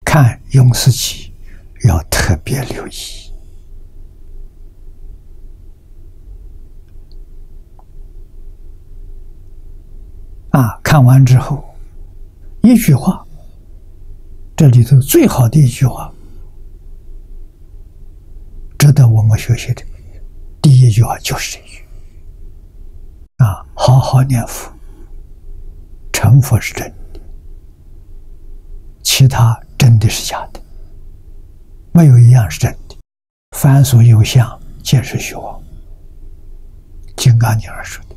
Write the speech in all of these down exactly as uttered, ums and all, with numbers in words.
看永世集要特别留意。啊，看完之后，一句话，这里头最好的一句话，值得我们学习的，第一句话就是这句。啊，好好念佛，成佛是真的，其他真的是假的，没有一样是真的。凡所有相，皆是虚妄。金刚经上说的。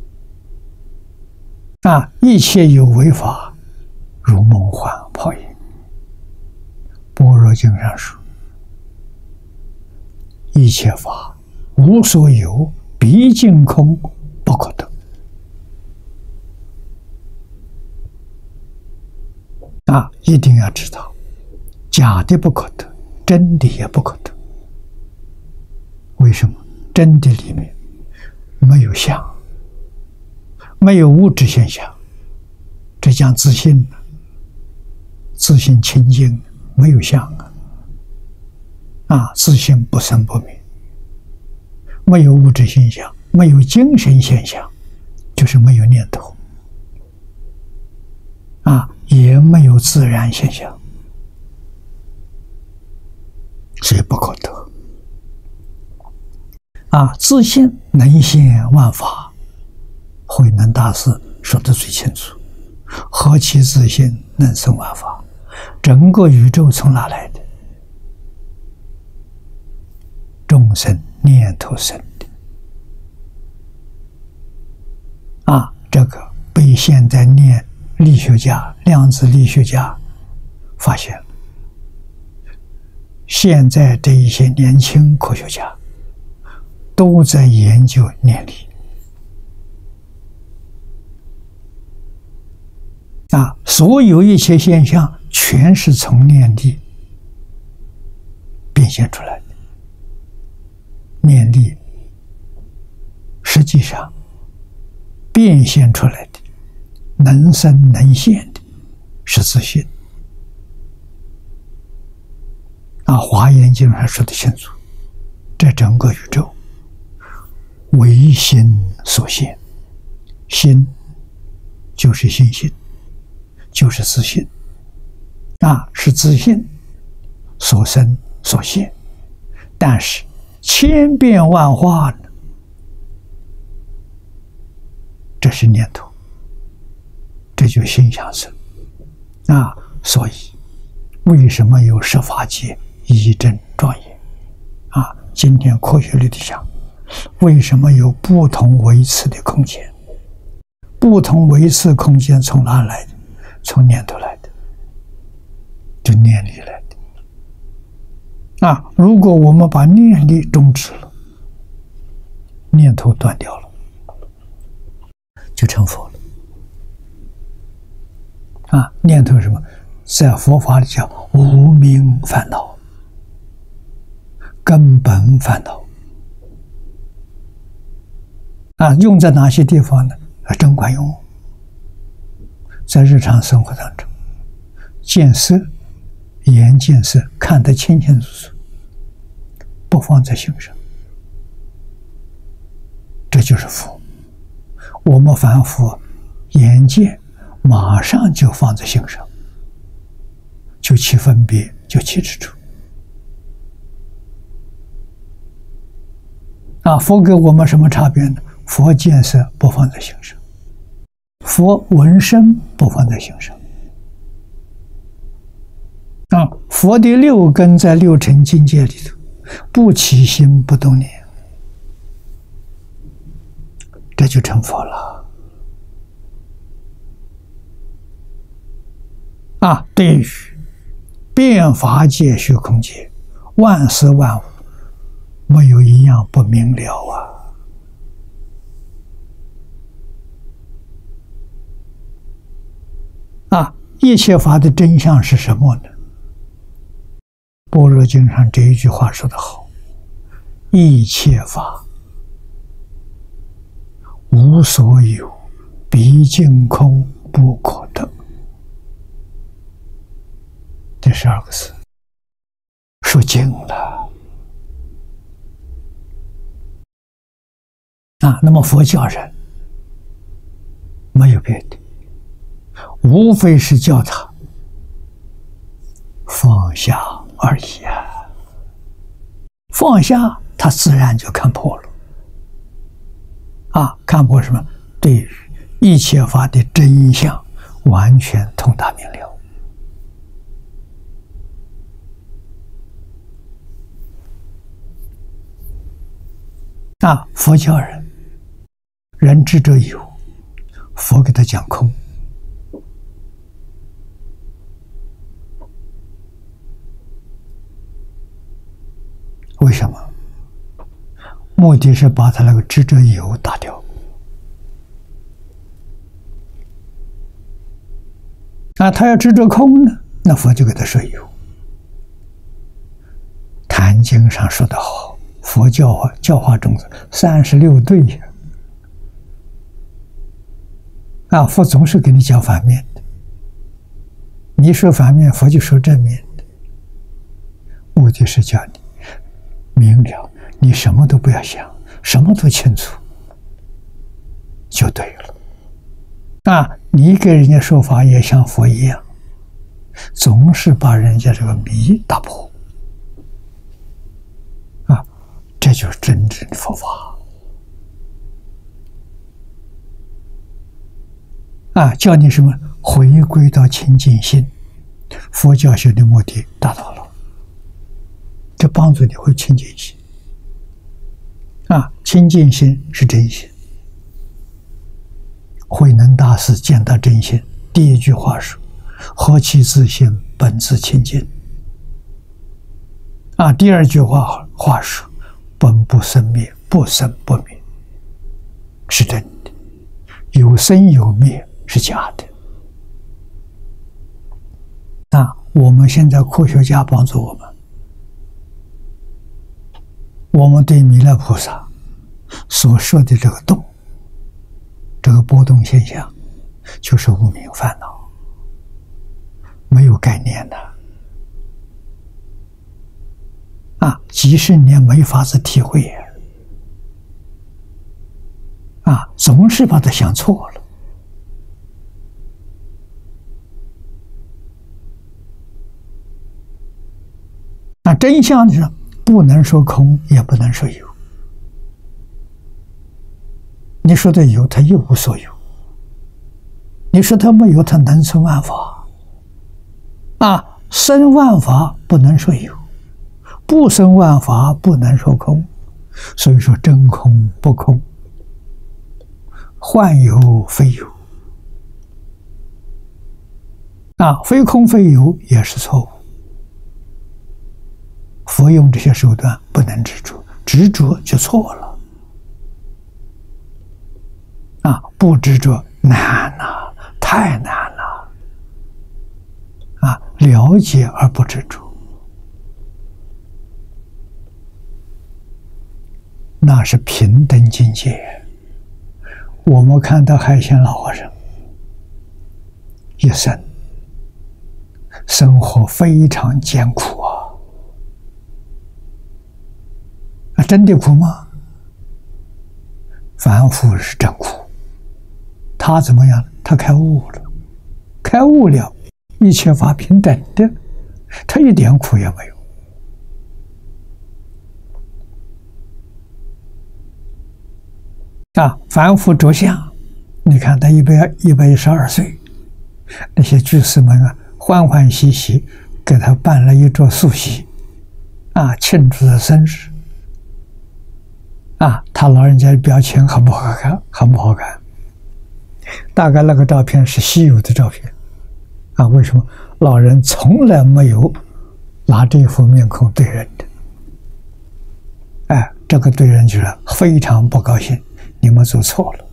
啊，一切有为法，如梦幻泡影。般若经上说，一切法无所有，毕竟空，不可得。啊，一定要知道，假的不可得，真的也不可得。为什么？真的里面没有相，没有物质现象，这讲自信，自信清净，没有相啊，啊，自信不生不灭，没有物质现象，没有精神现象，就是没有念头，啊，也没有自然现象，所以不可得。啊，自信能现万法，慧能大师说得最清楚。何其自信能生万法？整个宇宙从哪来的？众生念头生的。啊，这个被现在念力学家、量子力学家发现了。现在这一些年轻科学家都在研究念力。啊，所有一切现象全是从念力变现出来的。念力实际上变现出来的，能生能现的是自信。啊，《华严经》上说得清楚，这整个宇宙唯心所现，心就是心性，就是自信，啊，是自信所生所现。但是千变万化呢，这是念头，这就心想生。啊，所以为什么有十法界一真庄严？啊，今天科学里的讲，为什么有不同维次的空间？不同维次空间从哪来的？从念头来的，就念力来的。啊，如果我们把念力终止了，念头断掉了，就成佛了。啊，念头是什么？在佛法里叫无明烦恼，根本烦恼。啊，用在哪些地方呢？啊，真管用。在日常生活当中，见色、眼见色，看得清清楚楚，不放在心上，这就是佛。我们凡夫眼见马上就放在心上，就起分别，就起执着。啊，佛给我们什么差别呢？佛见色不放在心上，佛闻声不放在心上。啊，佛的六根在六尘境界里头，不起心不动念，这就成佛了。啊，对于变法界、虚空界，万事万物，没有一样不明了啊！啊，一切法的真相是什么呢？般若经上这一句话说得好：一切法无所有，毕竟空，不可得。 第十二个字，说尽了啊。那么佛教人没有别的，无非是叫他放下而已啊。放下，他自然就看破了啊。看破什么？对于一切法的真相完全通达明了。啊，佛教人人执着有，佛给他讲空。为什么？目的是把他那个执着有打掉。啊，他要执着空呢，那佛就给他说有。坛经上说得好，佛教化教化中三十六对呀。啊，佛总是给你讲反面的，你说反面，佛就说正面的，目的是叫你明了，你什么都不要想，什么都清楚，就对了。啊，你给人家说法也像佛一样，总是把人家这个迷打破。啊，这就是真正的佛法。啊，叫你什么？回归到清净心，佛教学的目的达到了，这帮助你会清净心。啊，清净心是真心。慧能大师见到真心，第一句话说：“何其自性，本自清净。”啊，第二句话话说：“本不生灭，不生不灭。”是真的，有生有灭是假的。啊，我们现在科学家帮助我们，我们对弥勒菩萨所说的这个动，这个波动现象，就是无明烦恼，没有概念的啊，几十年没法子体会啊，总是把它想错了。那真相是不能说空，也不能说有。你说的有，它又无所有；你说它没有，它能生万法。啊，生万法不能说有，不生万法不能说空。所以说真空不空，幻有非有。啊，非空非有也是错误。佛用这些手段不能执着，执着就错了。啊，不执着难呐，太难了。啊，了解而不执着，那是平等境界。我们看到海鲜老和尚一生生活非常艰苦啊。啊，真的苦吗？凡夫是真苦。他怎么样？他开悟了，开悟了，一切法平等的，他一点苦也没有。啊，凡夫着相，你看他一百一百一十二岁，那些居士们啊，欢欢喜喜给他办了一桌素席，啊，庆祝他生日。啊，他老人家的表情很不好看，很不好看。大概那个照片是稀有的照片，啊，为什么？老人从来没有拿这副面孔对人的。哎，这个对人就是非常不高兴，你们做错了。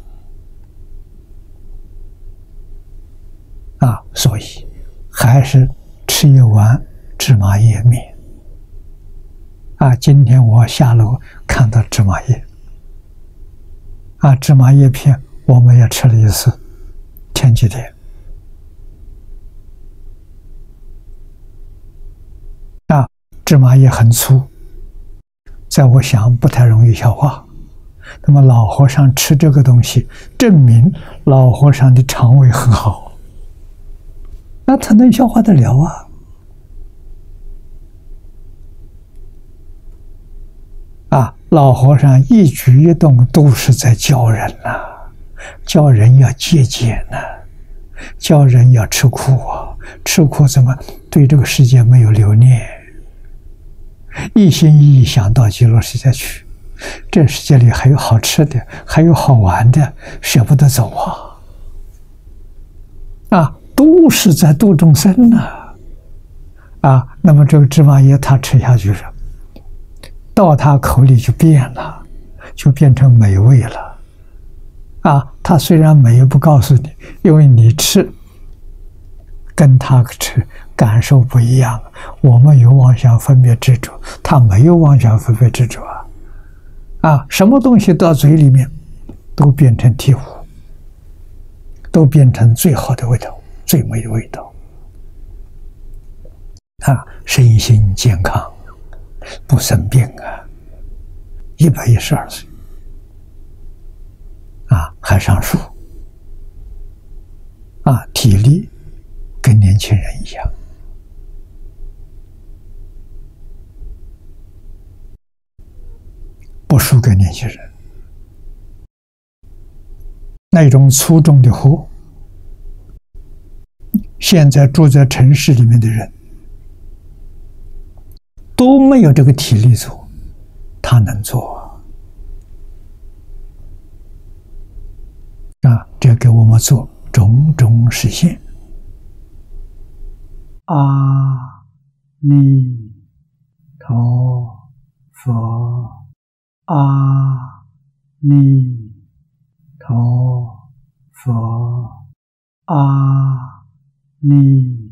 啊，所以还是吃一碗芝麻叶面。啊，今天我下楼看到芝麻叶，啊，芝麻叶片我们也吃了一次，前几天。 芝麻也很粗，在我想不太容易消化。那么老和尚吃这个东西，证明老和尚的肠胃很好，那他能消化得了啊。啊，老和尚一举一动都是在教人呐、啊，教人要节俭呐、啊，教人要吃苦啊，吃苦怎么对这个世界没有留念，一心一意想到极乐世界去。这世界里还有好吃的，还有好玩的，舍不得走啊！啊，都是在度众生呢、啊！啊，那么这个芝麻叶他吃下去了，到他口里就变了，就变成美味了。啊，他虽然美不告诉你，因为你吃跟他吃感受不一样。我们有妄想分别执着，他没有妄想分别执着啊。啊，什么东西到嘴里面都变成醍醐，都变成最好的味道，最美的味道。啊，身心健康，不生病啊，一百一十二岁，啊，还上树，啊，体力跟年轻人一样。不输给年轻人，那种粗重的活，现在住在城市里面的人都没有这个体力做，他能做啊！这给我们做种种实现。阿弥陀佛。阿弥陀佛，阿弥